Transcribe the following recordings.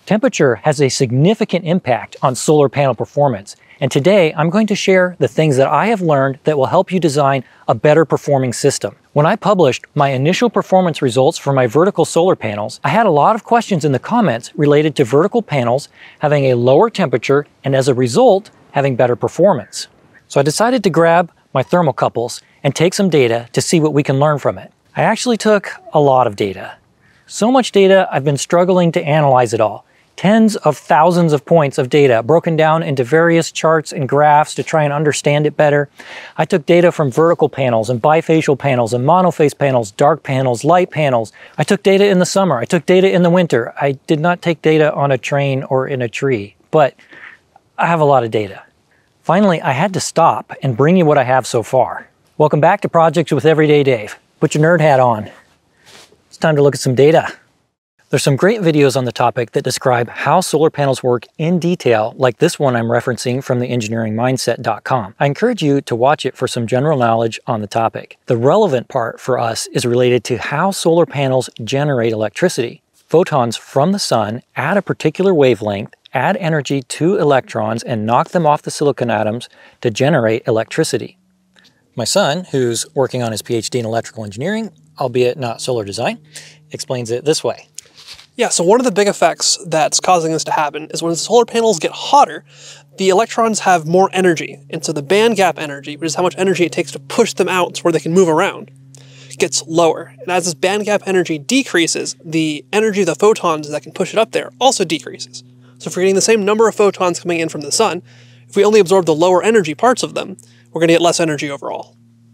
Temperature has a significant impact on solar panel performance, and today I'm going to share the things that I have learned that will help you design a better performing system. When I published my initial performance results for my vertical solar panels, I had a lot of questions in the comments related to vertical panels having a lower temperature and as a result, having better performance. So I decided to grab my thermocouples and take some data to see what we can learn from it. I actually took a lot of data. So much data, I've been struggling to analyze it all. Tens of thousands of points of data broken down into various charts and graphs to try and understand it better. I took data from vertical panels and bifacial panels and monophase panels, dark panels, light panels. I took data in the summer. I took data in the winter. I did not take data on a train or in a tree, but I have a lot of data. Finally, I had to stop and bring you what I have so far. Welcome back to Projects with Everyday Dave. Put your nerd hat on. It's time to look at some data. There's some great videos on the topic that describe how solar panels work in detail, like this one I'm referencing from the engineeringmindset.com. I encourage you to watch it for some general knowledge on the topic. The relevant part for us is related to how solar panels generate electricity. Photons from the sun at a particular wavelength add energy to electrons and knock them off the silicon atoms to generate electricity. My son, who's working on his PhD in electrical engineering, albeit not solar design, explains it this way. Yeah, so one of the big effects that's causing this to happen is when solar panels get hotter, the electrons have more energy, and so the band gap energy, which is how much energy it takes to push them out to where they can move around, gets lower. And as this band gap energy decreases, the energy of the photons that can push it up there also decreases. So if we're getting the same number of photons coming in from the sun, if we only absorb the lower energy parts of them, we're going to get less energy overall.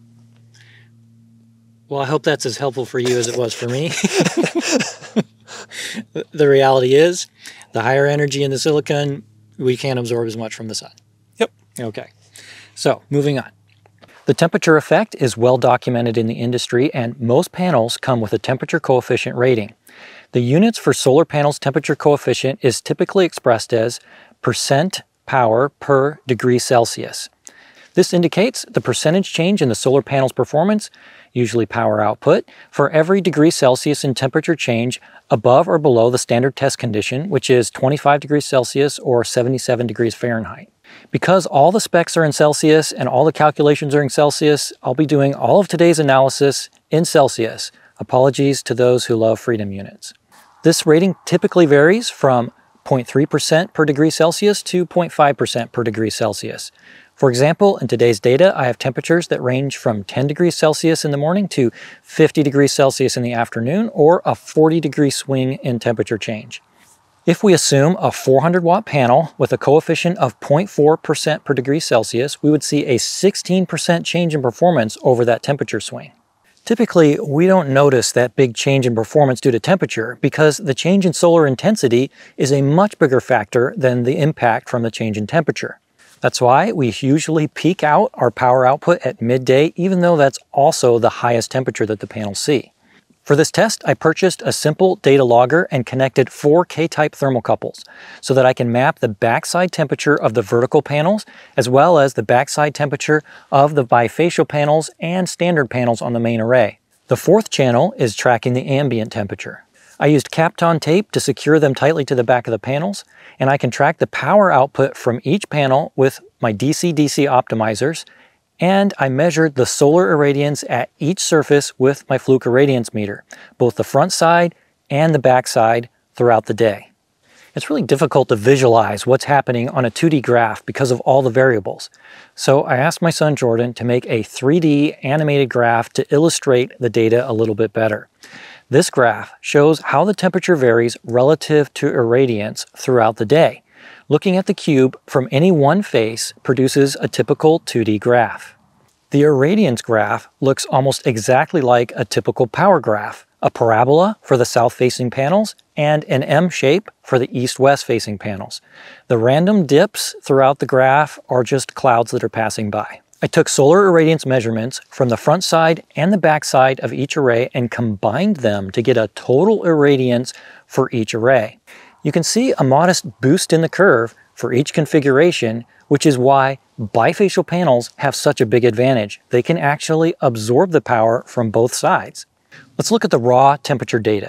Well, I hope that's as helpful for you as it was for me. The reality is, the higher energy in the silicon, we can't absorb as much from the sun. Yep. Okay, so moving on. The temperature effect is well documented in the industry, and most panels come with a temperature coefficient rating. The units for solar panels' temperature coefficient is typically expressed as percent power per degree Celsius. This indicates the percentage change in the solar panel's performance, usually power output, for every degree Celsius in temperature change above or below the standard test condition, which is 25 degrees Celsius or 77 degrees Fahrenheit. Because all the specs are in Celsius and all the calculations are in Celsius, I'll be doing all of today's analysis in Celsius. Apologies to those who love freedom units. This rating typically varies from 0.3% per degree Celsius to 0.5% per degree Celsius. For example, in today's data, I have temperatures that range from 10 degrees Celsius in the morning to 50 degrees Celsius in the afternoon, or a 40-degree swing in temperature change. If we assume a 400-watt panel with a coefficient of 0.4% per degree Celsius, we would see a 16% change in performance over that temperature swing. Typically, we don't notice that big change in performance due to temperature because the change in solar intensity is a much bigger factor than the impact from the change in temperature. That's why we usually peak out our power output at midday, even though that's also the highest temperature that the panels see. For this test, I purchased a simple data logger and connected 4 K-type thermocouples so that I can map the backside temperature of the vertical panels as well as the backside temperature of the bifacial panels and standard panels on the main array. The 4th channel is tracking the ambient temperature. I used Kapton tape to secure them tightly to the back of the panels, and I can track the power output from each panel with my DC-DC optimizers, and I measured the solar irradiance at each surface with my Fluke irradiance meter, both the front side and the back side throughout the day. It's really difficult to visualize what's happening on a 2D graph because of all the variables. So I asked my son Jordan to make a 3D animated graph to illustrate the data a little bit better. This graph shows how the temperature varies relative to irradiance throughout the day. Looking at the cube from any one face produces a typical 2D graph. The irradiance graph looks almost exactly like a typical power graph, a parabola for the south-facing panels and an M shape for the east-west facing panels. The random dips throughout the graph are just clouds that are passing by. I took solar irradiance measurements from the front side and the back side of each array and combined them to get a total irradiance for each array. You can see a modest boost in the curve for each configuration, which is why bifacial panels have such a big advantage. They can actually absorb the power from both sides. Let's look at the raw temperature data.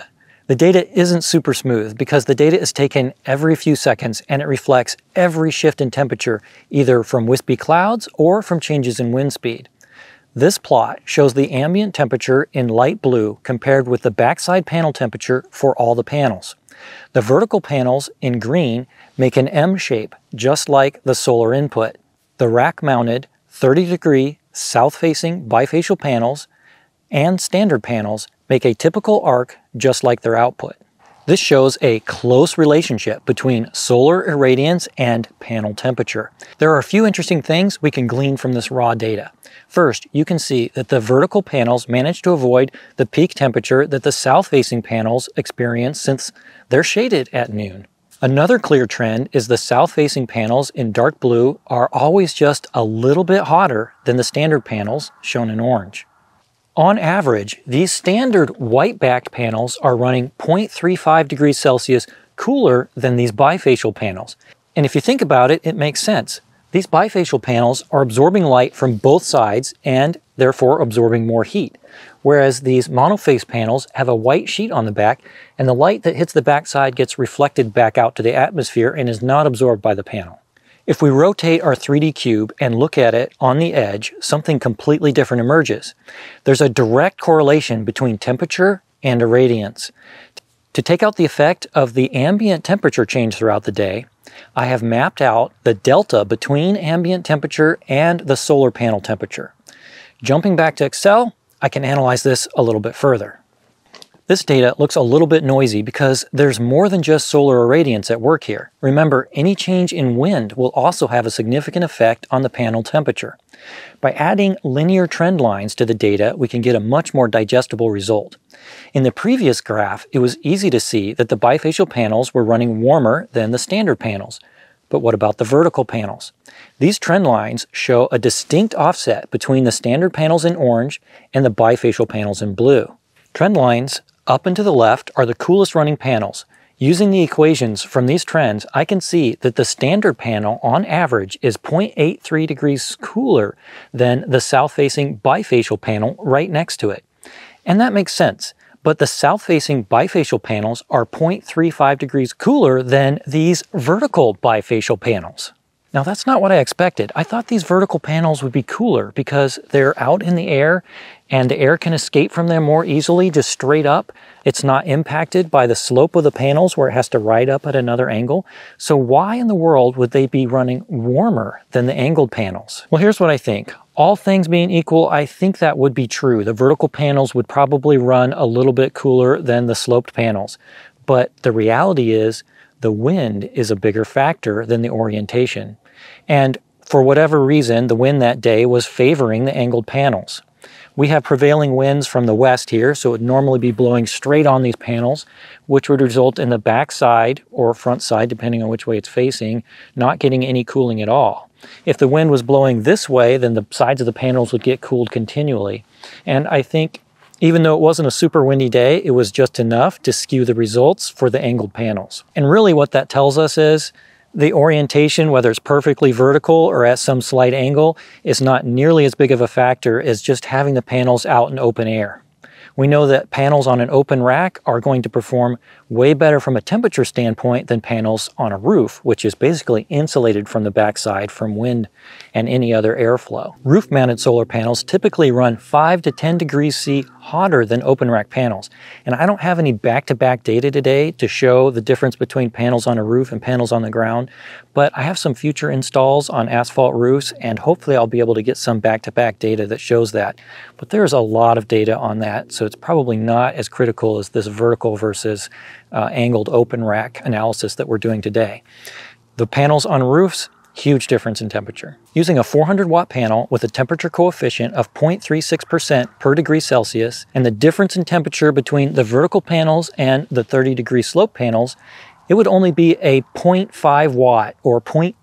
The data isn't super smooth because the data is taken every few seconds and it reflects every shift in temperature, either from wispy clouds or from changes in wind speed. This plot shows the ambient temperature in light blue compared with the backside panel temperature for all the panels. The vertical panels in green make an M shape, just like the solar input. The rack-mounted 30-degree south-facing bifacial panels and standard panels make a typical arc just like their output. This shows a close relationship between solar irradiance and panel temperature. There are a few interesting things we can glean from this raw data. First, you can see that the vertical panels manage to avoid the peak temperature that the south-facing panels experience since they're shaded at noon. Another clear trend is the south-facing panels in dark blue are always just a little bit hotter than the standard panels shown in orange. On average, these standard white-backed panels are running 0.35 degrees Celsius cooler than these bifacial panels. And if you think about it, it makes sense. These bifacial panels are absorbing light from both sides and therefore absorbing more heat, whereas these monoface panels have a white sheet on the back and the light that hits the backside gets reflected back out to the atmosphere and is not absorbed by the panel. If we rotate our 3D cube and look at it on the edge, something completely different emerges. There's a direct correlation between temperature and irradiance. To take out the effect of the ambient temperature change throughout the day, I have mapped out the delta between ambient temperature and the solar panel temperature. Jumping back to Excel, I can analyze this a little bit further. This data looks a little bit noisy because there's more than just solar irradiance at work here. Remember, any change in wind will also have a significant effect on the panel temperature. By adding linear trend lines to the data, we can get a much more digestible result. In the previous graph, it was easy to see that the bifacial panels were running warmer than the standard panels. But what about the vertical panels? These trend lines show a distinct offset between the standard panels in orange and the bifacial panels in blue. Trend lines up and to the left are the coolest running panels. Using the equations from these trends, I can see that the standard panel on average is 0.83 degrees cooler than the south-facing bifacial panel right next to it. And that makes sense, but the south-facing bifacial panels are 0.35 degrees cooler than these vertical bifacial panels. Now that's not what I expected. I thought these vertical panels would be cooler because they're out in the air and the air can escape from them more easily just straight up. It's not impacted by the slope of the panels where it has to ride up at another angle. So why in the world would they be running warmer than the angled panels? Well, here's what I think. All things being equal, I think that would be true. The vertical panels would probably run a little bit cooler than the sloped panels. But the reality is the wind is a bigger factor than the orientation. And for whatever reason, the wind that day was favoring the angled panels. We have prevailing winds from the west here, so it would normally be blowing straight on these panels, which would result in the back side or front side, depending on which way it's facing, not getting any cooling at all. If the wind was blowing this way, then the sides of the panels would get cooled continually. And I think even though it wasn't a super windy day, it was just enough to skew the results for the angled panels. And really what that tells us is the orientation, whether it's perfectly vertical or at some slight angle, is not nearly as big of a factor as just having the panels out in open air. We know that panels on an open rack are going to perform way better from a temperature standpoint than panels on a roof, which is basically insulated from the backside from wind and any other airflow. Roof-mounted solar panels typically run 5 to 10 degrees C hotter than open rack panels. And I don't have any back-to-back data today to show the difference between panels on a roof and panels on the ground, but I have some future installs on asphalt roofs and hopefully I'll be able to get some back-to-back data that shows that. But there's a lot of data on that, so it's probably not as critical as this vertical versus angled open rack analysis that we're doing today. The panels on roofs, huge difference in temperature. Using a 400 watt panel with a temperature coefficient of 0.36% per degree Celsius and the difference in temperature between the vertical panels and the 30-degree slope panels, it would only be a 0.5 watt or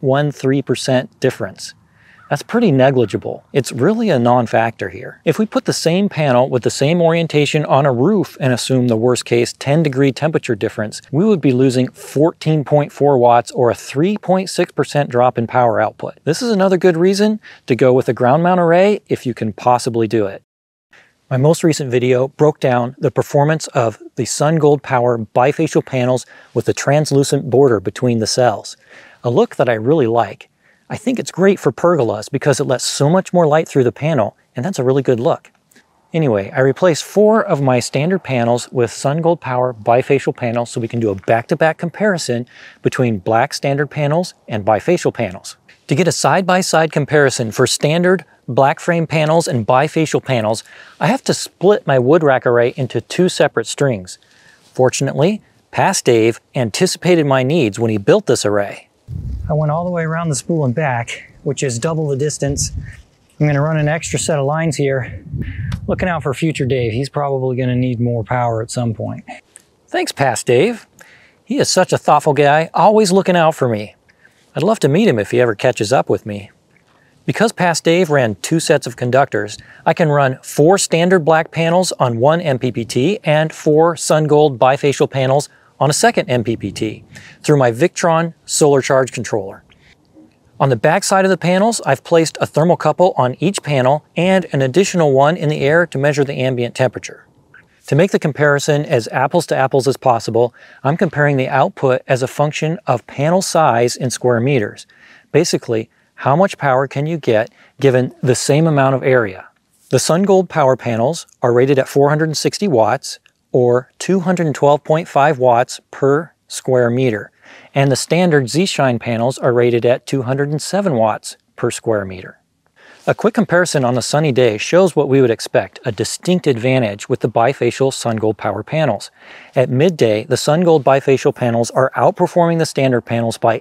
0.13% difference. That's pretty negligible. It's really a non-factor here. If we put the same panel with the same orientation on a roof and assume the worst case 10-degree temperature difference, we would be losing 14.4 watts or a 3.6% drop in power output. This is another good reason to go with a ground mount array if you can possibly do it. My most recent video broke down the performance of the Sungold Power bifacial panels with the translucent border between the cells. A look that I really like. I think it's great for pergolas because it lets so much more light through the panel, and that's a really good look. Anyway, I replaced 4 of my standard panels with Sungold Power bifacial panels so we can do a back-to-back comparison between black standard panels and bifacial panels. To get a side-by-side comparison for standard black frame panels and bifacial panels, I have to split my wood rack array into 2 separate strings. Fortunately, Past Dave anticipated my needs when he built this array. I went all the way around the spool and back, which is double the distance. I'm going to run an extra set of lines here. Looking out for future Dave. He's probably going to need more power at some point. Thanks, Past Dave. He is such a thoughtful guy, always looking out for me. I'd love to meet him if he ever catches up with me. Because Past Dave ran 2 sets of conductors, I can run 4 standard black panels on one MPPT and 4 Sungold bifacial panels on a second MPPT through my Victron solar charge controller. On the back side of the panels, I've placed a thermocouple on each panel and an additional one in the air to measure the ambient temperature. To make the comparison as apples to apples as possible, I'm comparing the output as a function of panel size in square meters. Basically, how much power can you get given the same amount of area? The Sungold Power panels are rated at 460 watts or 212.5 watts per square meter. And the standard Z-Shine panels are rated at 207 watts per square meter. A quick comparison on a sunny day shows what we would expect, a distinct advantage with the bifacial Sungold Power panels. At midday, the Sungold bifacial panels are outperforming the standard panels by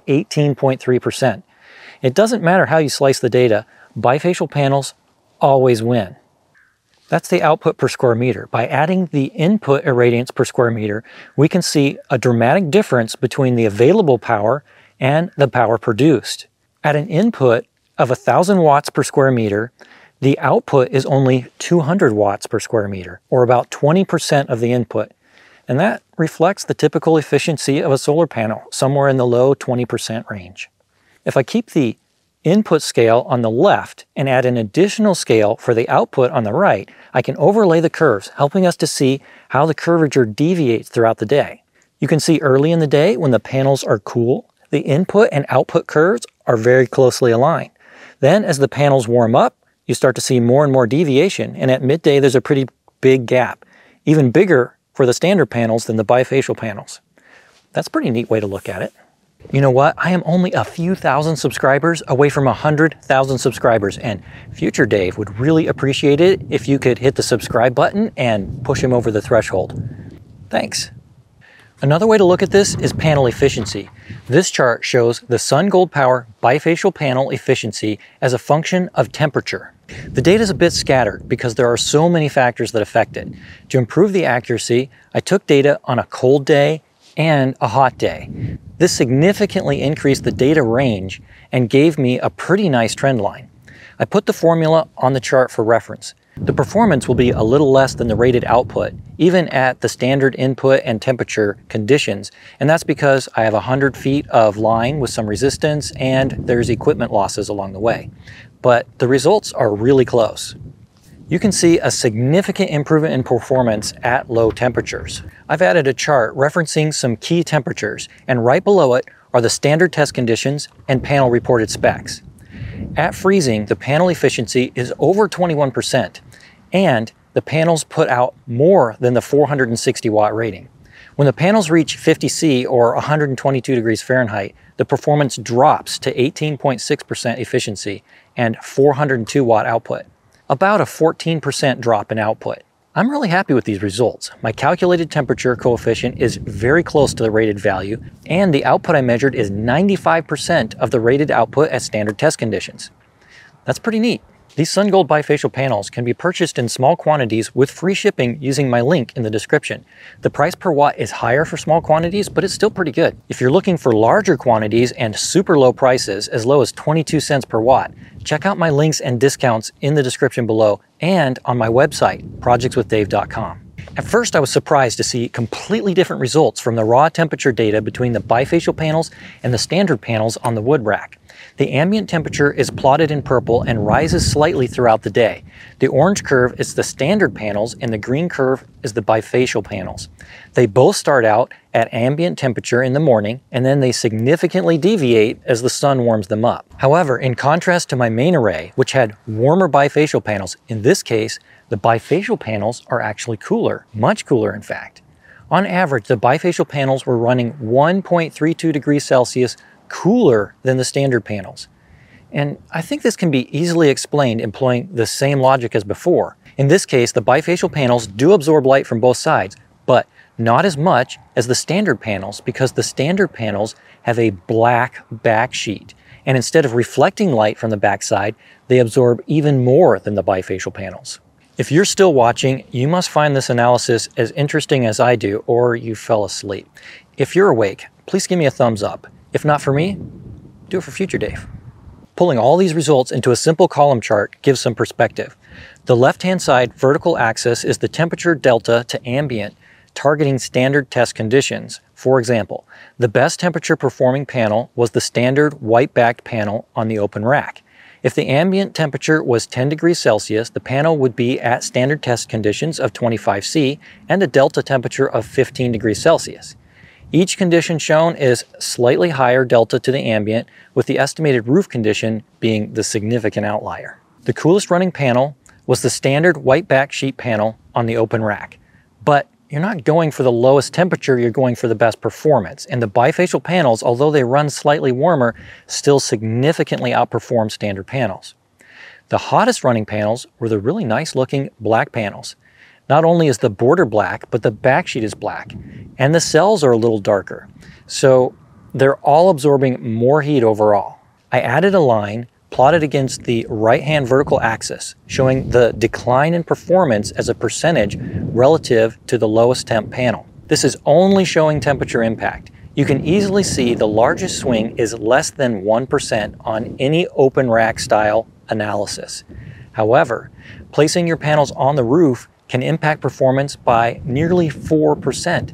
18.3%. It doesn't matter how you slice the data, bifacial panels always win. That's the output per square meter. By adding the input irradiance per square meter, we can see a dramatic difference between the available power and the power produced. At an input of 1,000 watts per square meter, the output is only 200 watts per square meter, or about 20% of the input. And that reflects the typical efficiency of a solar panel, somewhere in the low 20% range. If I keep the input scale on the left and add an additional scale for the output on the right, I can overlay the curves, helping us to see how the curvature deviates throughout the day. You can see early in the day when the panels are cool, the input and output curves are very closely aligned. Then as the panels warm up, you start to see more and more deviation, and at midday there's a pretty big gap, even bigger for the standard panels than the bifacial panels. That's a pretty neat way to look at it. You know what? I am only a few thousand subscribers away from 100,000 subscribers, and future Dave would really appreciate it if you could hit the subscribe button and push him over the threshold. Thanks. Another way to look at this is panel efficiency. This chart shows the Sungold Power bifacial panel efficiency as a function of temperature. The data is a bit scattered because there are so many factors that affect it. To improve the accuracy, I took data on a cold day and a hot day. This significantly increased the data range and gave me a pretty nice trend line. I put the formula on the chart for reference. The performance will be a little less than the rated output, even at the standard input and temperature conditions, and that's because I have 100 feet of line with some resistance and there's equipment losses along the way. But the results are really close. You can see a significant improvement in performance at low temperatures. I've added a chart referencing some key temperatures, and right below it are the standard test conditions and panel reported specs. At freezing, the panel efficiency is over 21%, and the panels put out more than the 460 watt rating. When the panels reach 50°C or 122 degrees Fahrenheit, the performance drops to 18.6% efficiency and 402 watt output. About a 14% drop in output. I'm really happy with these results. My calculated temperature coefficient is very close to the rated value, and the output I measured is 95% of the rated output at standard test conditions. That's pretty neat. These Sungold bifacial panels can be purchased in small quantities with free shipping using my link in the description. The price per watt is higher for small quantities, but it's still pretty good. If you're looking for larger quantities and super low prices, as low as 22 cents per watt, check out my links and discounts in the description below and on my website, projectswithdave.com. At first, I was surprised to see completely different results from the raw temperature data between the bifacial panels and the standard panels on the wood rack. The ambient temperature is plotted in purple and rises slightly throughout the day. The orange curve is the standard panels and the green curve is the bifacial panels. They both start out at ambient temperature in the morning and then they significantly deviate as the sun warms them up. However, in contrast to my main array, which had warmer bifacial panels, in this case, the bifacial panels are actually cooler, much cooler in fact. On average, the bifacial panels were running 1.32 degrees Celsius cooler than the standard panels. And I think this can be easily explained employing the same logic as before. In this case, the bifacial panels do absorb light from both sides, but not as much as the standard panels because the standard panels have a black backsheet. And instead of reflecting light from the backside, they absorb even more than the bifacial panels. If you're still watching, you must find this analysis as interesting as I do, or you fell asleep. If you're awake, please give me a thumbs up. If not for me, do it for future Dave. Pulling all these results into a simple column chart gives some perspective. The left-hand side vertical axis is the temperature delta to ambient, targeting standard test conditions. For example, the best temperature performing panel was the standard white-backed panel on the open rack. If the ambient temperature was 10 degrees Celsius, the panel would be at standard test conditions of 25°C and a delta temperature of 15 degrees Celsius. Each condition shown is slightly higher delta to the ambient, with the estimated roof condition being the significant outlier. The coolest running panel was the standard white backsheet panel on the open rack. But you're not going for the lowest temperature, you're going for the best performance. And the bifacial panels, although they run slightly warmer, still significantly outperform standard panels. The hottest running panels were the really nice looking black panels. Not only is the border black, but the backsheet is black. And the cells are a little darker. So they're all absorbing more heat overall. I added a line plotted against the right-hand vertical axis, showing the decline in performance as a percentage relative to the lowest temp panel. This is only showing temperature impact. You can easily see the largest swing is less than 1% on any open rack style analysis. However, placing your panels on the roof can impact performance by nearly 4%.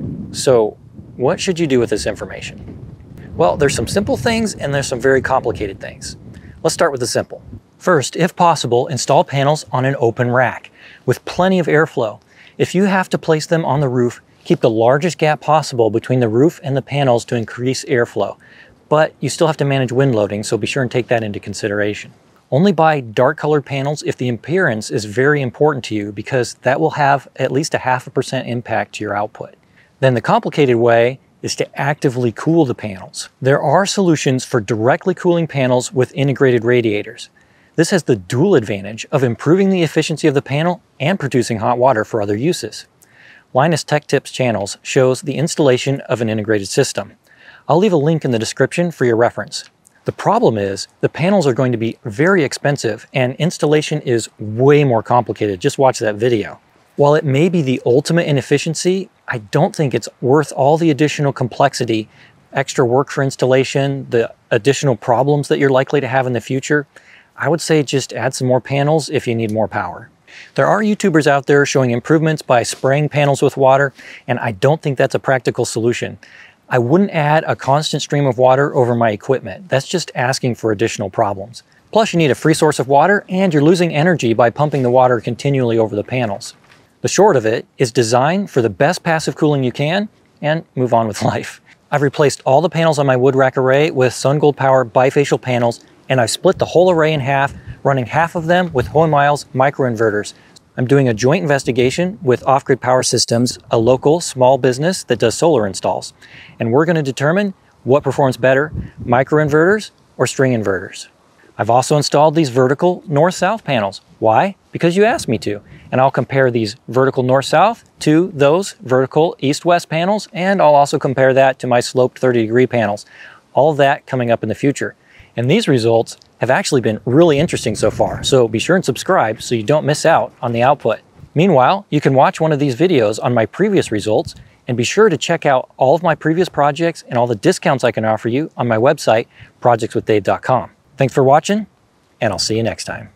So what should you do with this information? Well, there's some simple things and there's some very complicated things. Let's start with the simple. First, if possible, install panels on an open rack with plenty of airflow. If you have to place them on the roof, keep the largest gap possible between the roof and the panels to increase airflow. But you still have to manage wind loading, so be sure and take that into consideration. Only buy dark colored panels if the appearance is very important to you, because that will have at least a 0.5% impact to your output. Then the complicated way is to actively cool the panels. There are solutions for directly cooling panels with integrated radiators. This has the dual advantage of improving the efficiency of the panel and producing hot water for other uses. Linus Tech Tips channels shows the installation of an integrated system. I'll leave a link in the description for your reference. The problem is the panels are going to be very expensive and installation is way more complicated. Just watch that video. While it may be the ultimate in efficiency, I don't think it's worth all the additional complexity, extra work for installation, the additional problems that you're likely to have in the future. I would say just add some more panels if you need more power. There are YouTubers out there showing improvements by spraying panels with water, and I don't think that's a practical solution. I wouldn't add a constant stream of water over my equipment. That's just asking for additional problems. Plus, you need a free source of water, and you're losing energy by pumping the water continually over the panels. The short of it is design for the best passive cooling you can and move on with life. I've replaced all the panels on my wood rack array with Sungold Power bifacial panels, and I've split the whole array in half, running half of them with Hohenweil's microinverters. I'm doing a joint investigation with Off-Grid Power Systems, a local small business that does solar installs. And we're going to determine what performs better, microinverters or string inverters. I've also installed these vertical north-south panels. Why? Because you asked me to. And I'll compare these vertical north-south to those vertical east-west panels, and I'll also compare that to my sloped 30-degree panels. All of that coming up in the future. And these results have actually been really interesting so far, so be sure and subscribe so you don't miss out on the output. Meanwhile, you can watch one of these videos on my previous results, and be sure to check out all of my previous projects and all the discounts I can offer you on my website, projectswithdave.com. Thanks for watching, and I'll see you next time.